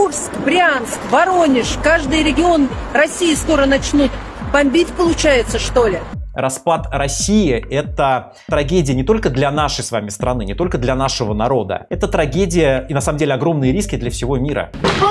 Курск, Брянск, Воронеж, каждый регион России скоро начнут бомбить, получается, что ли? Распад России – это трагедия не только для нашей с вами страны, не только для нашего народа. Это трагедия и, на самом деле, огромные риски для всего мира.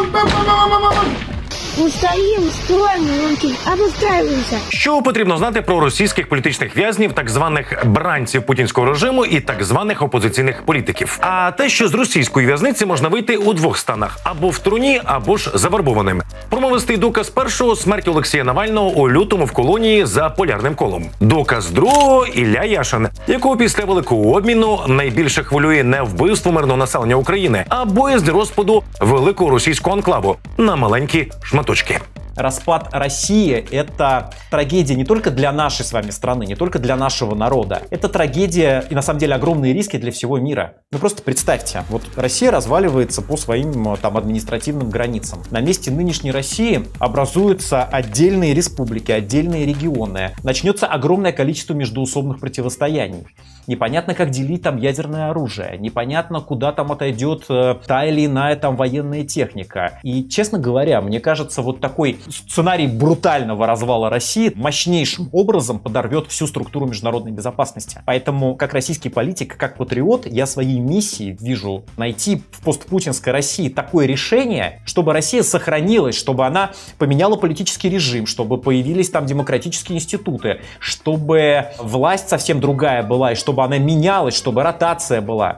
Стоїмо, строїмо, обустраюємося. Що потрібно знати про російських політичних в'язнів, так званих бранців путінського режиму і так званих опозиційних політиків? А те, що з російської в'язниці можна вийти у двох станах – або в труні, або ж завербованим. Промовистий доказ першого – смерть Олексія Навального у лютому в колонії за полярним колом. Доказ другого – Ілля Яшин, якого після великого обміну найбільше хвилює не вбивство мирного населення України, а боязнь розпаду великого російського анклаву на маленькі шматочки. Распад России – это трагедия не только для нашей с вами страны, не только для нашего народа. Это трагедия и, на самом деле, огромные риски для всего мира. Ну просто представьте, вот Россия разваливается по своим там административным границам. На месте нынешней России образуются отдельные республики, отдельные регионы. Начнется огромное количество междоусобных противостояний. Непонятно, как делить там ядерное оружие, непонятно, куда там отойдет та или иная там военная техника. И, честно говоря, мне кажется, вот такой сценарий брутального развала России мощнейшим образом подорвет всю структуру международной безопасности. Поэтому, как российский политик, как патриот, я своей миссией вижу найти в постпутинской России такое решение, чтобы Россия сохранилась, чтобы она поменяла политический режим, чтобы появились там демократические институты, чтобы власть совсем другая была, и чтобы она менялась, чтобы ротация была.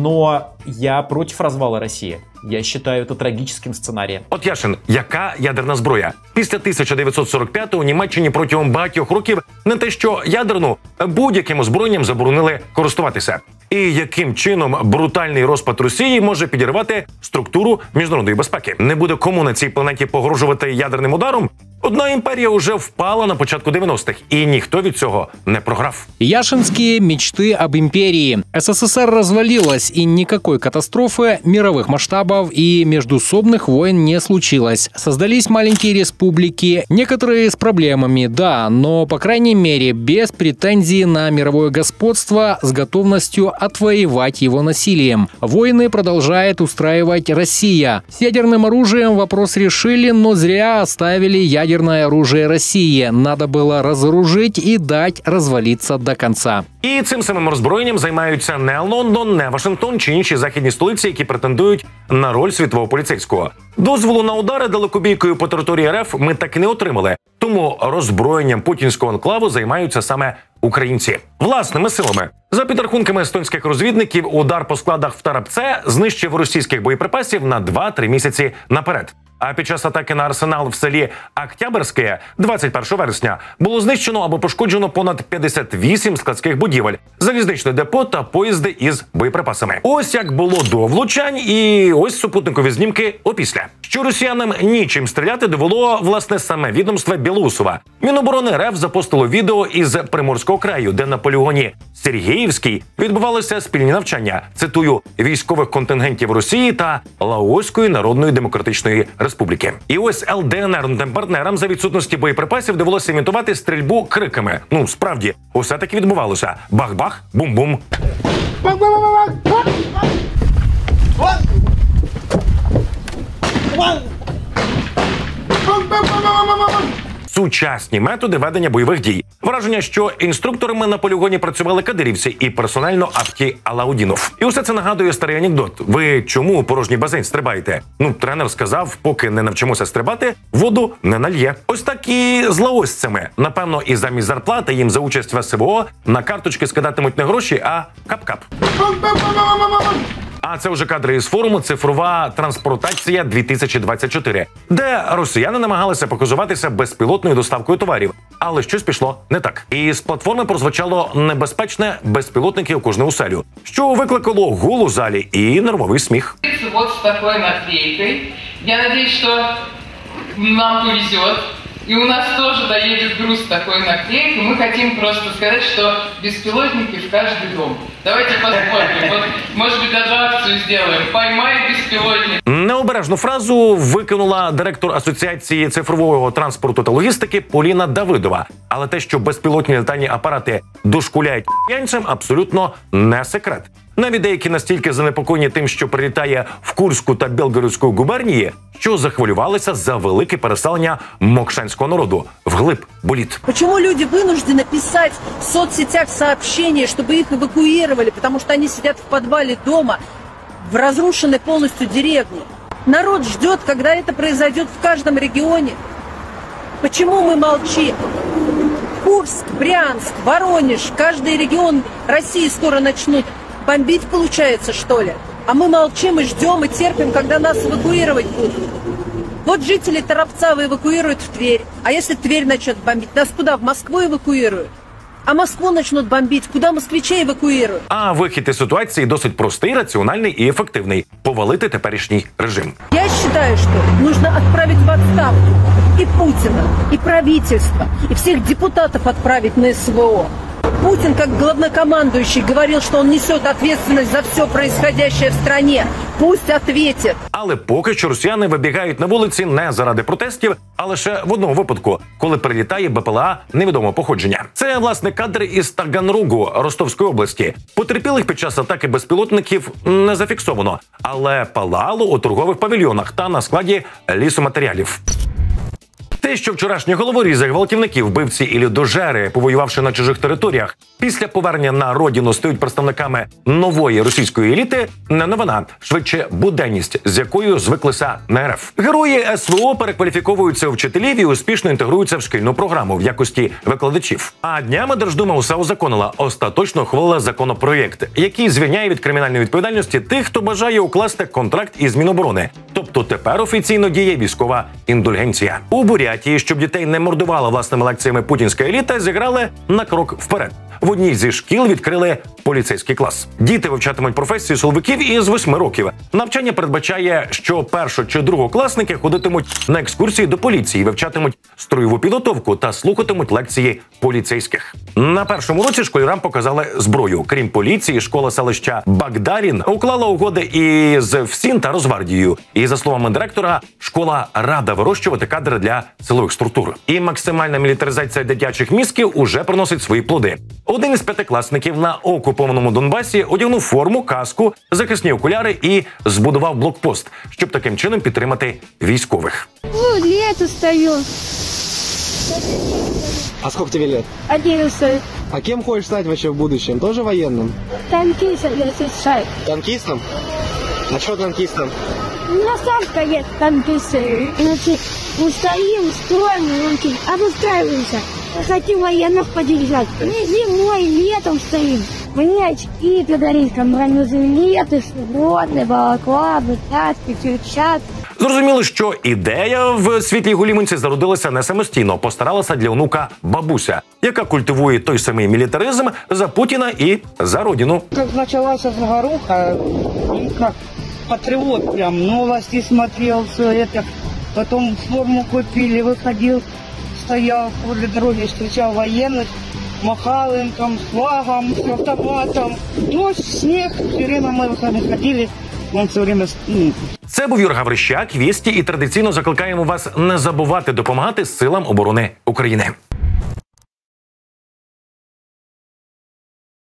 Но я против развала России. Я считаю это трагическим сценарієм. От Яшин, яка ядерна зброя? Після 1945-го у Німеччині протягом багатьох років не те що ядерну, будь-яким озброєнням заборонили користуватися. І яким чином брутальний розпад Росії може підірвати структуру міжнародної безпеки? Не буде кому на цій планеті погрожувати ядерним ударом? Одна імперія уже впала на початку 90-х, и никто від цього не програв. Яшинские мечты об империи. СССР развалилась, и никакой катастрофы мировых масштабов и междуусобных войн не случилось. Создались маленькие республики, некоторые с проблемами, да, но, по крайней мере, без претензий на мировое господство, с готовностью отвоевать его насилием. Войны продолжает устраивать Россия. С ядерным оружием вопрос решили, но зря оставили ядерное оружие России. Надо было разоружить и дать развалиться до конца. І цим самим роззброєнням займаються не Лондон, не Вашингтон чи інші західні столиці, які претендують на роль світового поліцейського. Дозволу на удари далекобійкою по території РФ ми так і не отримали. Тому роззброєнням путінського анклаву займаються саме українці. Власними силами. За підрахунками естонських розвідників, удар по складах в Тарапце знищив російських боєприпасів на 2-3 місяці наперед. А під час атаки на арсенал в селі Октябрьське 21 вересня було знищено або пошкоджено понад 58 складських будівель, залізничне депо та поїзди із боєприпасами. Ось як було до влучань, і ось супутникові знімки опісля. Що росіянам нічим стріляти довело, власне, саме відомство Білоусова. Міноборони РФ запостило відео із Приморського краю, де на полігоні Сергіївський відбувалися спільні навчання, цитую, військових контингентів Росії та Лаоської Народної Демократичної Республіки. І ось ЛДНР партнерам за відсутності боєприпасів довелося імітувати стрільбу криками. Ну, справді, усе таки відбувалося. Бах-бах, бум-бум. Сучасні методи ведення бойових дій. Враження, що інструкторами на полігоні працювали кадирівці і персонально Авті Алаудінов. І усе це нагадує старий анекдот. Ви чому у порожній басейн стрибаєте? Ну, тренер сказав, поки не навчимося стрибати, воду не нальє. Ось так і з лаосцями. Напевно, і замість зарплати їм за участь в СВО на карточки скидатимуть не гроші, а кап-кап. А це вже кадри із форуму «Цифрова транспортація 2024», де росіяни намагалися показуватися безпілотною доставкою товарів. Але щось пішло не так. І з платформи прозвучало небезпечне «безпілотники у кожну оселю», що викликало гул у залі і нервовий сміх. Вот с такой наклейкой. Я надеюсь, что нам повезет. И у нас тоже доедет груз с такой наклейкой. Мы хотим просто сказать, что беспилотники в каждый дом. Давайте посмотрим. Вот, может быть, даже акцию сделаем. Поймай беспилотник. Необережну фразу викинула директор Асоціації цифрового транспорту та логістики Поліна Давидова. Але те, що безпілотні літальні апарати дошкуляють п'янцям, абсолютно не секрет. Навіть деякі настільки занепокоєні тим, що прилітає в Курську та Білгородську губернії, що захвилювалися за велике переселення мокшанського народу вглиб боліт. Почему люди вынуждены писать в соцсетях сообщения, чтобы их эвакуировали, потому что они сидят в подвале дома, в разрушенной полностью деревне? Народ ждет, когда это произойдет в каждом регионе. Почему мы молчим? Курск, Брянск, Воронеж, каждый регион России скоро начнут бомбить, получается, что ли? А мы молчим и ждем, и терпим, когда нас эвакуировать будут. Вот жители Торопцова эвакуируют в Тверь. А если Тверь начнет бомбить, нас куда? В Москву эвакуируют? А Москву начнут бомбить, куда москвичей эвакуируют? А вихід із ситуації досить простий, раціональний і ефективний – повалити теперішній режим. Я считаю, что нужно отправить в отставку и Путина, и правительство, и всех депутатов отправить на СВО. Путин, как главнокомандующий, говорил, что он несет ответственность за все происходящее в стране. Пусть ответит. Але поки що росіяни вибігають на вулиці не заради протестів, а лише в одному випадку, коли прилітає БПЛА невідомого походження. Це, власне, кадри із Таганрогу Ростовської області. Потерпілих під час атаки безпілотників не зафіксовано, але палало у торгових павільйонах та на складі лісоматеріалів. Те, що вчорашні головорізи, гвалтівники, вбивці і людожери, повоювавши на чужих територіях, після повернення на родину стають представниками нової російської еліти, не новина, швидше буденність, з якою звиклися на РФ. Герої СВО перекваліфіковуються у вчителів і успішно інтегруються в шкільну програму в якості викладачів. А днями Держдума усе узаконила, остаточно ухвалила законопроєкт, який звільняє від кримінальної відповідальності тих, хто бажає укласти контракт із Міноборони. Тобто тепер офіційно діє військова індульгенція. У Бурятії, щоб дітей не мордувала власними лекціями путінська еліта, зіграли на крок вперед. В одній зі шкіл відкрили поліцейський клас. Діти вивчатимуть професію силовиків із 8 років. Навчання передбачає, що першо- чи другокласники ходитимуть на екскурсії до поліції, вивчатимуть строєву підготовку та слухатимуть лекції поліцейських. На першому році школярам показали зброю. Крім поліції, школа селища Багдарін уклала угоди із ФСІН та Росгвардією. І, за словами директора, школа рада вирощувати кадри для силових структур. І максимальна мілітаризація дитячих мізків уже приносить свої плоди. Один із п'ятикласників на окупованому Донбасі одягнув форму, каску, захисні окуляри і збудував блокпост, щоб таким чином підтримати військових. Ну, лето стою. А сколько тебе лет? 11. А кем хочешь стать вообще в будущем? Тоже военным? Танкистом я сейчас. Танкистом? А что танкистом? У меня сам стоят танкисты. Значит, мы стоим, строим, обустраиваемся. Хотим военных поддержать. Мы зимой, летом стоим. Мне очки подарить, там бронежилеты, свободные, балаклавы, тяжки, перчатки. Зрозуміло, що ідея в Світлій Гулімонці зародилася не самостійно, постаралася для онука бабуся, яка культивує той самий мілітаризм за Путіна і за родину. Как началась Загоруха, как патриот прям, новости смотрел, все это. Потом форму купили, выходил, стоял возле дороги, встречал военных, махал им там с флагом, с автоматом. Дождь, снег, все время мы выходили, он все время... Це був Юрій Гаврищак, Вісті, і традиційно закликаємо вас не забувати допомагати силам оборони України.